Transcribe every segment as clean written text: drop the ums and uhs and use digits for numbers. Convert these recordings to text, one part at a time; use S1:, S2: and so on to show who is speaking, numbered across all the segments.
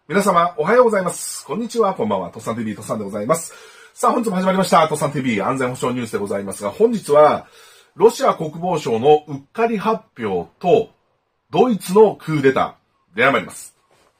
S1: 皆様、おはようございます。こんにちは、こんばんは。とっさん TV、とっさんでございます。さあ、本日も始まりました。とっさん TV 安全保障ニュースでございますが、本日は、ロシア国防省のうっかり発表と、ドイツのクーデターで参ります。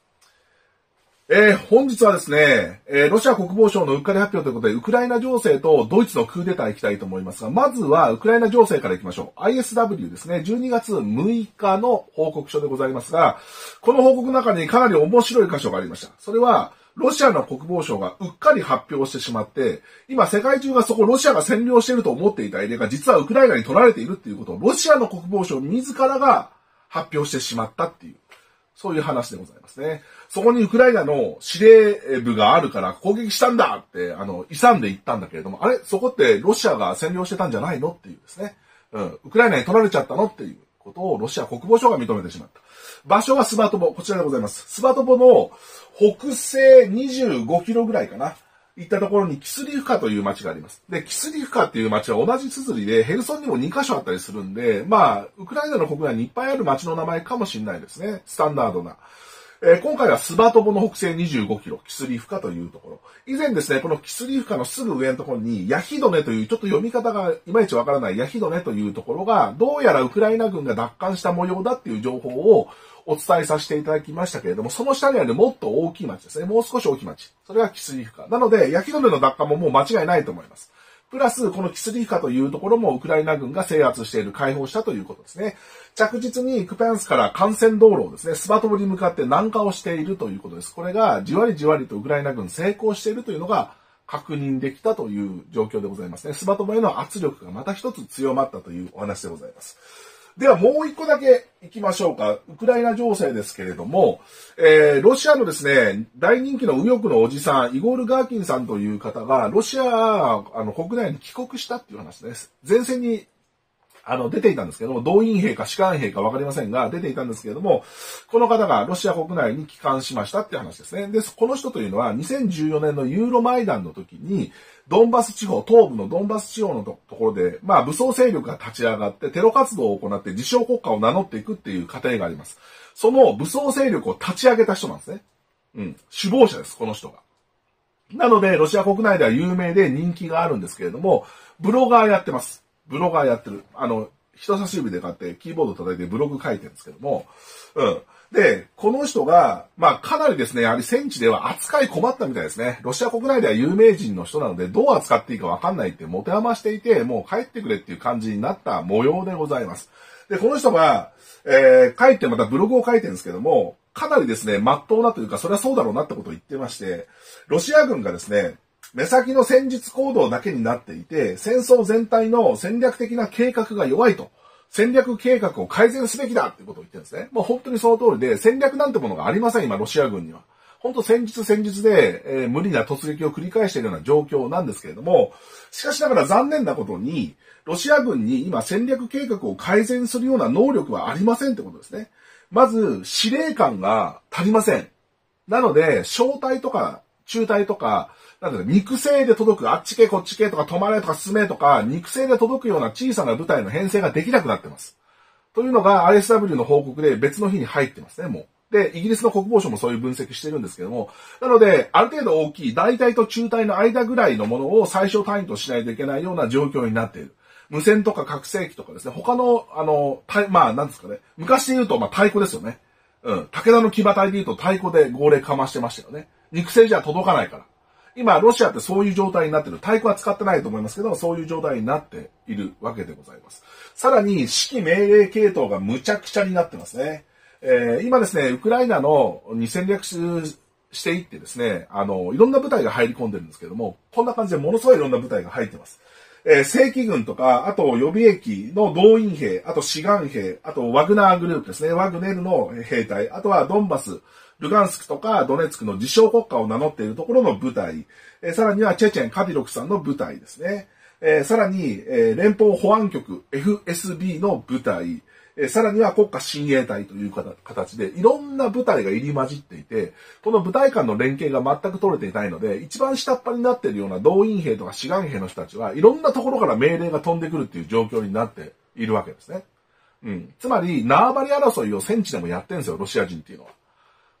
S1: 本日はですね、ロシア国防省のうっかり発表ということで、ウクライナ情勢とドイツのクーデター行きたいと思いますが、まずはウクライナ情勢から行きましょう。ISW ですね、12月6日の報告書でございますが、この報告の中にかなり面白い箇所がありました。それは、ロシアの国防省がうっかり発表してしまって、今世界中がそこロシアが占領していると思っていたエリアが実はウクライナに取られているっていうことを、ロシアの国防省自らが発表してしまったっていう、そういう話でございますね。そこにウクライナの司令部があるから攻撃したんだって、勇んで言ったんだけれども、あれそこってロシアが占領してたんじゃないのっていうですね。ウクライナに取られちゃったのっていうことをロシア国防省が認めてしまった。場所はスバトボ、こちらでございます。スバトボの北西25キロぐらいかな。行ったところにキスリフカという町があります。で、キスリフカっていう町は同じ綴りで、ヘルソンにも2カ所あったりするんで、まあ、ウクライナの国内にいっぱいある町の名前かもしれないですね。スタンダードな。今回はスバトボの北西25キロ、キスリフカというところ。以前ですね、このキスリフカのすぐ上のところに、ヤヒドネという、ちょっと読み方がいまいちわからないヤヒドネというところが、どうやらウクライナ軍が奪還した模様だっていう情報をお伝えさせていただきましたけれども、その下にあるもっと大きい町ですね。もう少し大きい町。それがキスリフカ。なので、ヤヒドネの奪還ももう間違いないと思います。プラス、このキスリフカというところもウクライナ軍が制圧している、解放したということですね。着実にクペンスから幹線道路をですね、スバトボに向かって南下をしているということです。これがじわりじわりとウクライナ軍成功しているというのが確認できたという状況でございますね。スバトボへの圧力がまた一つ強まったというお話でございます。ではもう一個だけ行きましょうか。ウクライナ情勢ですけれども、ロシアのですね、大人気の右翼のおじさん、イゴール・ガーキンさんという方が、ロシア、国内に帰国したっていう話です。前線に、出ていたんですけども、動員兵か士官兵かわかりませんが、出ていたんですけれども、この方がロシア国内に帰還しましたっていう話ですね。で、この人というのは、2014年のユーロマイダンの時に、ドンバス地方、東部のドンバス地方のところで、まあ武装勢力が立ち上がってテロ活動を行って自称国家を名乗っていくっていう過程があります。その武装勢力を立ち上げた人なんですね。首謀者です、この人が。なので、ロシア国内では有名で人気があるんですけれども、ブロガーやってます。ブロガーやってる。人差し指で買ってキーボード叩いてブログ書いてるんですけども、で、この人が、まあ、かなりですね、やはり戦地では扱い困ったみたいですね。ロシア国内では有名人の人なので、どう扱っていいかわかんないって持て余していて、もう帰ってくれっていう感じになった模様でございます。で、この人が、帰ってまたブログを書いてるんですけども、かなりですね、真っ当なというか、それはそうだろうなってことを言ってまして、ロシア軍がですね、目先の戦術行動だけになっていて、戦争全体の戦略的な計画が弱いと。戦略計画を改善すべきだっていうことを言ってるんですね。もう本当にその通りで、戦略なんてものがありません、今、ロシア軍には。本当戦術で、無理な突撃を繰り返しているような状況なんですけれども、しかしながら残念なことに、ロシア軍に今戦略計画を改善するような能力はありませんってことですね。まず、司令官が足りません。なので、小隊とか中隊とか、肉声で届く、あっち系こっち系とか止まれとか進めとか、肉声で届くような小さな部隊の編成ができなくなってます。というのが ISW の報告で別の日に入ってますね、もう。で、イギリスの国防省もそういう分析してるんですけども、なので、ある程度大きい大隊と中隊の間ぐらいのものを最小単位としないといけないような状況になっている。無線とか拡声器とかですね、他の、まあ、なんですかね、昔で言うと、まあ、太鼓ですよね。武田の騎馬隊で言うと太鼓で号令かましてましたよね。肉声じゃ届かないから。今、ロシアってそういう状態になっている。太鼓は使ってないと思いますけど、そういう状態になっているわけでございます。さらに、指揮命令系統がむちゃくちゃになってますね。今ですね、ウクライナに戦略していってですね、いろんな部隊が入り込んでるんですけども、こんな感じでものすごいいろんな部隊が入ってます。正規軍とか、あと予備役の動員兵、あと志願兵、あとワグナーグループですね、ワグネルの兵隊、あとはドンバス、ルガンスクとかドネツクの自称国家を名乗っているところの部隊、さらにはチェチェン・カディロフさんの部隊ですね。さらに、連邦保安局 FSB の部隊、さらには国家親衛隊という形で、いろんな部隊が入り混じっていて、この部隊間の連携が全く取れていないので、一番下っ端になっているような動員兵とか志願兵の人たちは、いろんなところから命令が飛んでくるっていう状況になっているわけですね。つまり、縄張り争いを戦地でもやってるんですよ、ロシア人っていうのは。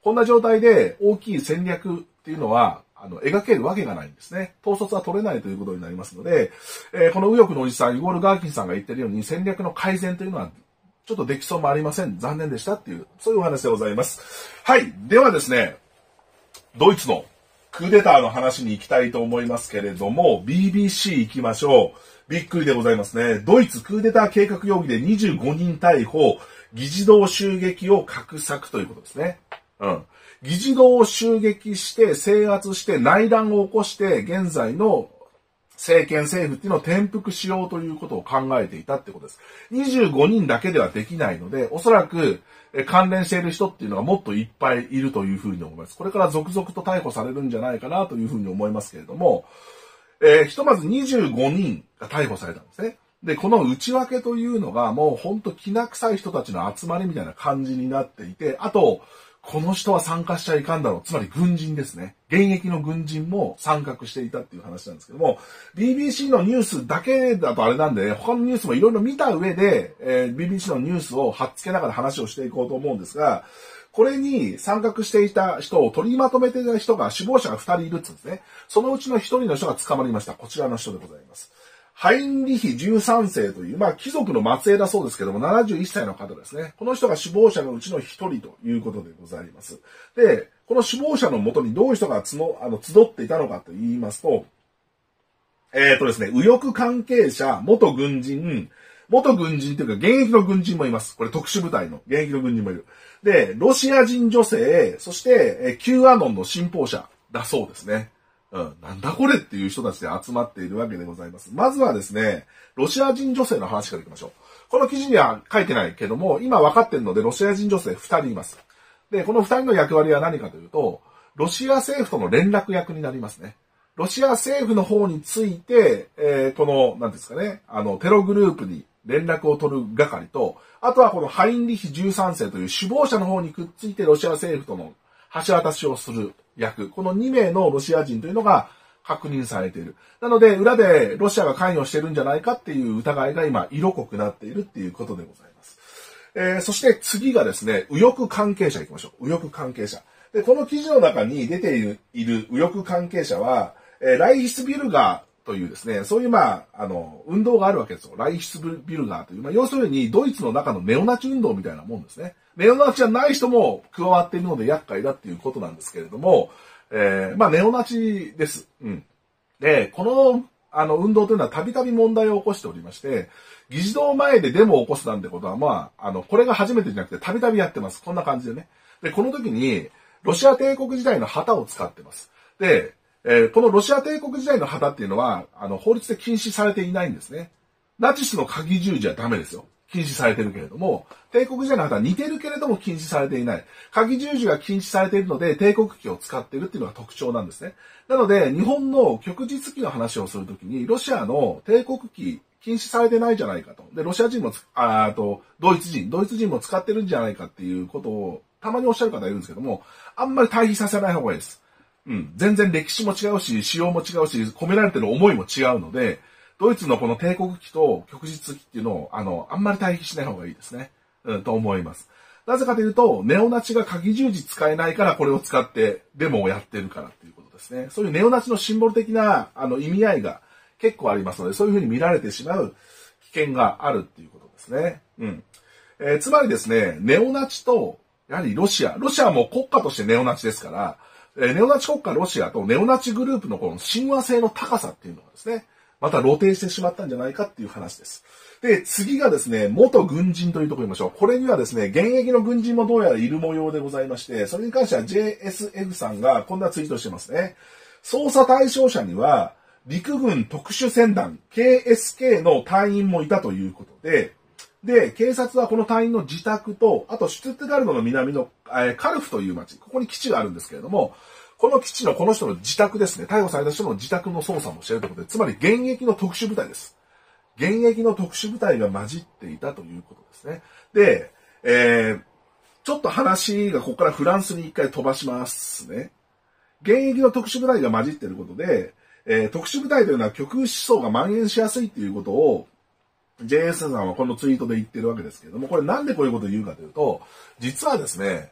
S1: こんな状態で大きい戦略っていうのは、描けるわけがないんですね。統率は取れないということになりますので、この右翼のおじさん、イゴール・ガーキンさんが言ってるように戦略の改善というのは、ちょっとできそうもありません。残念でしたっていう、そういうお話でございます。はい。ではですね、ドイツのクーデターの話に行きたいと思いますけれども、BBC 行きましょう。びっくりでございますね。ドイツクーデター計画容疑で25人逮捕、議事堂襲撃を画策ということですね。議事堂を襲撃して制圧して内乱を起こして現在の政権政府っていうのを転覆しようということを考えていたってことです。25人だけではできないので、おそらく関連している人っていうのがもっといっぱいいるというふうに思います。これから続々と逮捕されるんじゃないかなというふうに思いますけれども、ひとまず25人が逮捕されたんですね。で、この内訳というのがもうほんときな臭い人たちの集まりみたいな感じになっていて、あと、この人は参加しちゃいかんだろう。つまり軍人ですね。現役の軍人も参画していたっていう話なんですけども、BBC のニュースだけだとあれなんで、他のニュースもいろいろ見た上で、BBC のニュースを貼っつけながら話をしていこうと思うんですが、これに参画していた人を取りまとめていた人が、首謀者が2人いるって言うんですね。そのうちの1人の人が捕まりました。こちらの人でございます。ハインリヒ13世という、貴族の末裔だそうですけども、71歳の方ですね。この人が首謀者のうちの一人ということでございます。で、この首謀者のもとにどういう人が集っていたのかと言いますと、ですね、右翼関係者、元軍人というか現役の軍人もいます。これ特殊部隊の現役の軍人もいる。で、ロシア人女性、そして、Q アノンの信奉者だそうですね。なんだこれっていう人たちで集まっているわけでございます。まずはですね、ロシア人女性の話からいきましょう。この記事には書いてないけども、今分かっているので、ロシア人女性2人います。で、この2人の役割は何かというと、ロシア政府との連絡役になりますね。ロシア政府の方について、この、なんですかね、テログループに連絡を取る係と、あとはこのハインリヒ13世という首謀者の方にくっついてロシア政府との橋渡しをする役。この2名のロシア人というのが確認されている。なので、裏でロシアが関与してるんじゃないかっていう疑いが今、色濃くなっているっていうことでございます。そして次がですね、右翼関係者行きましょう。右翼関係者。で、この記事の中に出ている右翼関係者は、ライヒスビルガーというですね、そういう運動があるわけですよ。ライヒスビルガーという、要するにドイツの中のネオナチ運動みたいなもんですね。ネオナチじゃない人も加わっているので厄介だっていうことなんですけれども、ネオナチです。で、この、運動というのはたびたび問題を起こしておりまして、議事堂前でデモを起こすなんてことは、これが初めてじゃなくてたびたびやってます。こんな感じでね。で、この時に、ロシア帝国時代の旗を使ってます。で、このロシア帝国時代の旗っていうのは、法律で禁止されていないんですね。ナチスの鍵十字はダメですよ。禁止されてるけれども、帝国時代の旗は似てるけれども禁止されていない。鍵十字が禁止されているので、帝国旗を使っているっていうのが特徴なんですね。なので、日本の旭日旗の話をするときに、ロシアの帝国旗禁止されてないじゃないかと。で、ロシア人もドイツ人も使ってるんじゃないかっていうことを、たまにおっしゃる方いるんですけども、あんまり対比させない方がいいです。全然歴史も違うし、仕様も違うし、込められてる思いも違うので、ドイツのこの帝国旗と旭日旗っていうのを、あんまり対比しない方がいいですね。と思います。なぜかというと、ネオナチが鍵十字使えないからこれを使ってデモをやってるからっていうことですね。そういうネオナチのシンボル的な、意味合いが結構ありますので、そういうふうに見られてしまう危険があるっていうことですね。つまりですね、ネオナチと、やはりロシアはもう国家としてネオナチですから、ネオナチ国家ロシアとネオナチグループのこの親和性の高さっていうのがですね、また露呈してしまったんじゃないかっていう話です。で、次がですね、元軍人というところに行きましょう。これにはですね、現役の軍人もどうやらいる模様でございまして、それに関しては JSF さんがこんなツイートしてますね。捜査対象者には、陸軍特殊戦団 KSK の隊員もいたということで、警察はこの隊員の自宅と、あとシュツットガルトの南のカルフという町、ここに基地があるんですけれども、この基地のこの人の自宅ですね、逮捕された人の自宅の捜査もしているということで、つまり現役の特殊部隊です。現役の特殊部隊が混じっていたということですね。で、ちょっと話がここからフランスに一回飛ばしますね。現役の特殊部隊が混じっていることで、特殊部隊というのは極右思想が蔓延しやすいということを、JS さんはこのツイートで言ってるわけですけれども、これなんでこういうことを言うかというと、実はですね、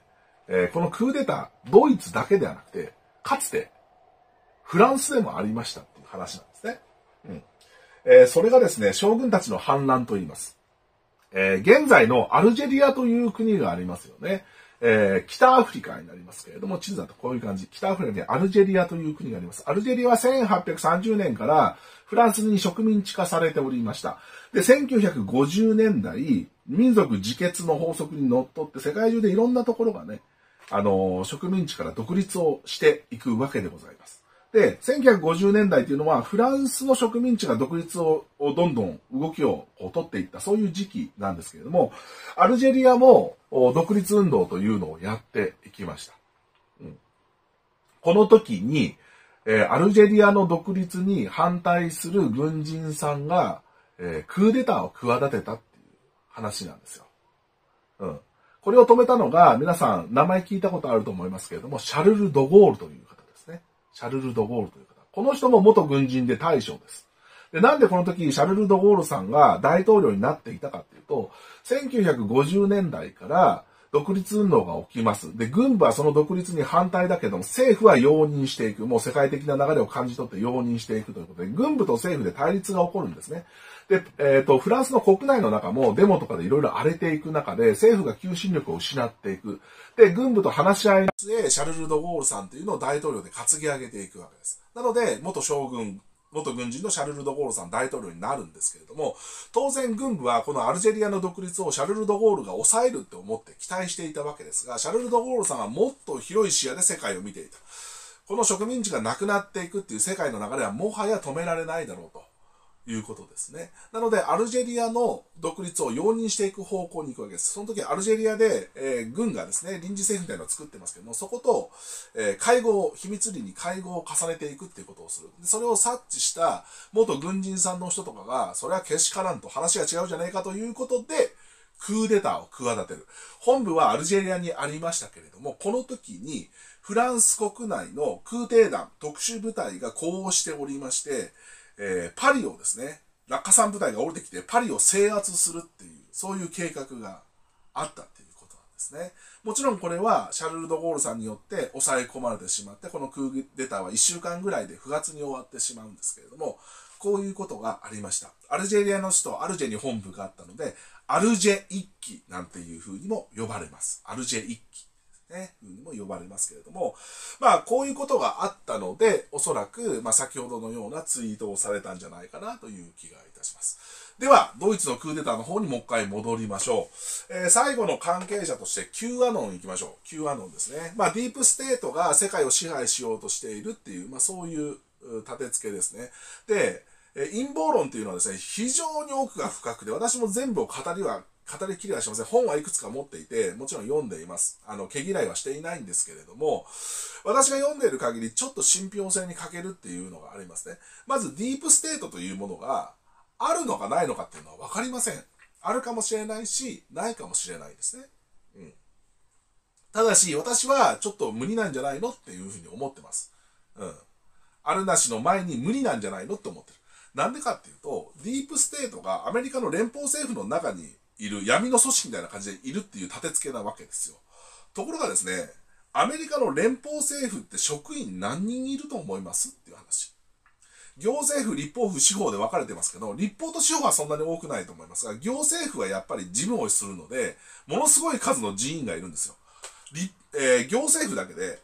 S1: このクーデター、ドイツだけではなくて、かつてフランスでもありましたっていう話なんですね。それがですね、将軍たちの反乱と言います。現在のアルジェリアという国がありますよね。北アフリカになりますけれども、地図だとこういう感じ。北アフリカにアルジェリアという国があります。アルジェリアは1830年からフランスに植民地化されておりました。で、1950年代、民族自決の法則にのっとって世界中でいろんなところがね、植民地から独立をしていくわけでございます。で、1950年代というのはフランスの植民地が独立をどんどん動きを取っていった、そういう時期なんですけれども、アルジェリアも独立運動というのをやっていきました。この時に、アルジェリアの独立に反対する軍人さんが、クーデターを企てたっていう話なんですよ。これを止めたのが、皆さん名前聞いたことあると思いますけれども、シャルル・ド・ゴールという方ですね。シャルル・ド・ゴールという方。この人も元軍人で大将です。で、なんでこの時、シャルル・ド・ゴールさんが大統領になっていたかっていうと、1950年代から独立運動が起きます。で、軍部はその独立に反対だけども、政府は容認していく。もう世界的な流れを感じ取って容認していくということで、軍部と政府で対立が起こるんですね。で、フランスの国内の中もデモとかでいろいろ荒れていく中で、政府が求心力を失っていく。で、軍部と話し合いで、シャルル・ド・ゴールさんというのを大統領で担ぎ上げていくわけです。なので、元軍人のシャルル・ド・ゴールさん大統領になるんですけれども、当然軍部はこのアルジェリアの独立をシャルル・ド・ゴールが抑えるって思って期待していたわけですが、シャルル・ド・ゴールさんはもっと広い視野で世界を見ていた。この植民地がなくなっていくっていう世界の流れはもはや止められないだろうということですね。なので、アルジェリアの独立を容認していく方向に行くわけです。その時、アルジェリアで、軍がですね、臨時政府みたいなのを作ってますけども、そこと、秘密裏に会合を重ねていくっていうことをする。それを察知した元軍人さんの人とかが、それはけしからんと話が違うじゃないかということで、クーデターを企てる。本部はアルジェリアにありましたけれども、この時にフランス国内の空挺団、特殊部隊が呼応しておりまして、パリをですね、落下傘部隊が降りてきてパリを制圧するっていう、そういう計画があったっていうことなんですね。もちろんこれはシャルル・ド・ゴールさんによって抑え込まれてしまって、このクーデターは1週間ぐらいで不発に終わってしまうんですけれども、こういうことがありました。アルジェリアの首都アルジェに本部があったので、アルジェ一揆なんていう風にも呼ばれます。アルジェ一揆。にも呼ばれますけれども、こういうことがあったので、おそらく、先ほどのようなツイートをされたんじゃないかなという気がいたします。では、ドイツのクーデターの方にもう一回戻りましょう。最後の関係者として Q アノン行きましょう。Q アノンですね。ディープステートが世界を支配しようとしているっていう、そういう立て付けですね。で、陰謀論っていうのはですね、非常に奥が深くて、私も全部を語りきりはしません。本はいくつか持っていて、もちろん読んでいます。毛嫌いはしていないんですけれども、私が読んでいる限り、ちょっと信憑性に欠けるっていうのがありますね。まず、ディープステートというものが、あるのかないのかっていうのは分かりません。あるかもしれないし、ないかもしれないですね。ただし、私はちょっと無理なんじゃないのっていうふうに思ってます。あるなしの前に無理なんじゃないのって思ってる。なんでかっていうと、ディープステートがアメリカの連邦政府の中にいる闇の組織みたいな感じでいるっていう立て付けなわけですよ。ところがですね、アメリカの連邦政府って職員何人いると思いますっていう話。行政府、立法府、司法で分かれてますけど、立法と司法はそんなに多くないと思いますが、行政府はやっぱり事務をするので、ものすごい数の人員がいるんですよ。行政府だけで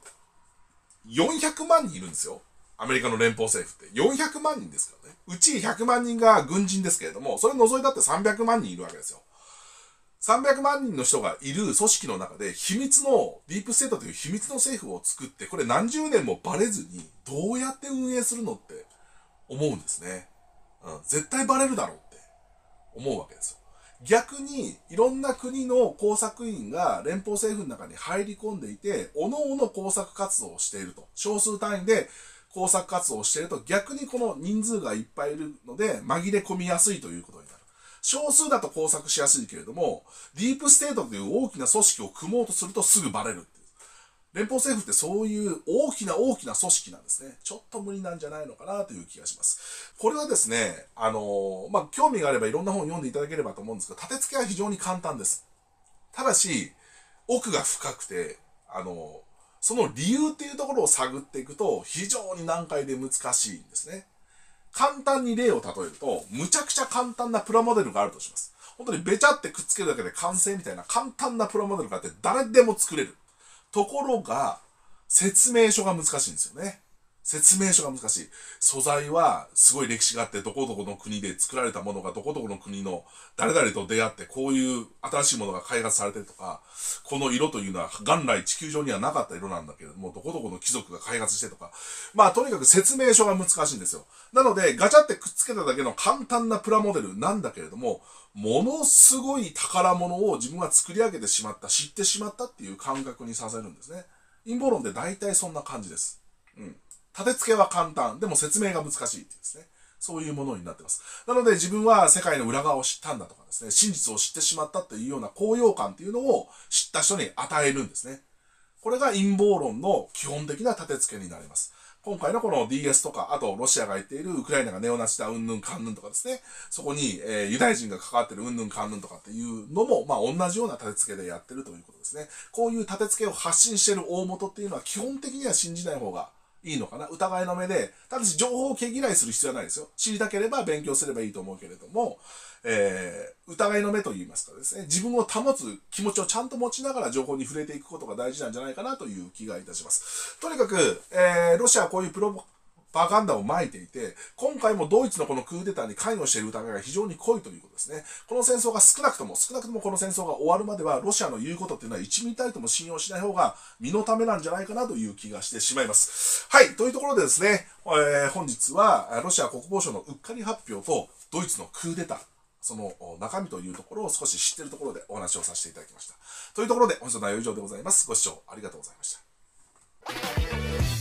S1: 400万人いるんですよ。アメリカの連邦政府って400万人ですからね。うち100万人が軍人ですけれども、それ除いたって300万人いるわけですよ。300万人の人がいる組織の中で秘密の、ディープステートという秘密の政府を作って、これ何十年もバレずにどうやって運営するのって思うんですね。絶対バレるだろうって思うわけですよ。逆に、いろんな国の工作員が連邦政府の中に入り込んでいて、各々工作活動をしていると。少数単位で工作活動をしていると、逆にこの人数がいっぱいいるので、紛れ込みやすいということになる。少数だと工作しやすいけれども、ディープステートという大きな組織を組もうとするとすぐバレるっていう。連邦政府ってそういう大きな組織なんですね。ちょっと無理なんじゃないのかなという気がします。これはですね、興味があればいろんな本を読んでいただければと思うんですが、立て付けは非常に簡単です。ただし、奥が深くて、 その理由っていうところを探っていくと非常に難解で難しいんですね。簡単に例を例えると、むちゃくちゃ簡単なプラモデルがあるとします。本当にべちゃってくっつけるだけで完成みたいな簡単なプラモデルがあって誰でも作れる。ところが、説明書が難しいんですよね。説明書が難しい。素材はすごい歴史があって、どこどこの国で作られたものがどこどこの国の誰々と出会って、こういう新しいものが開発されてるとか、この色というのは元来地球上にはなかった色なんだけれども、どこどこの貴族が開発してとか、まあとにかく説明書が難しいんですよ。なので、ガチャってくっつけただけの簡単なプラモデルなんだけれども、ものすごい宝物を自分が作り上げてしまった、知ってしまったっていう感覚にさせるんですね。陰謀論って大体そんな感じです。立て付けは簡単。でも説明が難しいっていうですね。そういうものになってます。なので自分は世界の裏側を知ったんだとかですね、真実を知ってしまったというような高揚感っていうのを知った人に与えるんですね。これが陰謀論の基本的な立て付けになります。今回のこの DS とか、あとロシアが言っているウクライナがネオナチだうんぬんかんぬんとかですね、そこに、ユダヤ人が関わってるうんぬんかんぬんとかっていうのも、まあ同じような立て付けでやってるということですね。こういう立て付けを発信している大元っていうのは基本的には信じない方がいいのかな。疑いの目で、ただし情報を毛嫌いする必要はないですよ。知りたければ勉強すればいいと思うけれども、疑いの目と言いますかですね、自分を保つ気持ちをちゃんと持ちながら情報に触れていくことが大事なんじゃないかなという気がいたします。とにかく、ロシアはこういうプロパガンダを撒いていて、今回もドイツのこのクーデターに関与している疑いが非常に濃いということですね。この戦争が少なくともこの戦争が終わるまでは、ロシアの言うことっていうのは1ミリたりとも信用しない方が身のためなんじゃないかなという気がしてしまいます。はい、というところでですね、本日はロシア国防省のうっかり発表とドイツのクーデター、その中身というところを少し知っているところでお話をさせていただきました。というところで本日の内容は以上でございます。ご視聴ありがとうございました。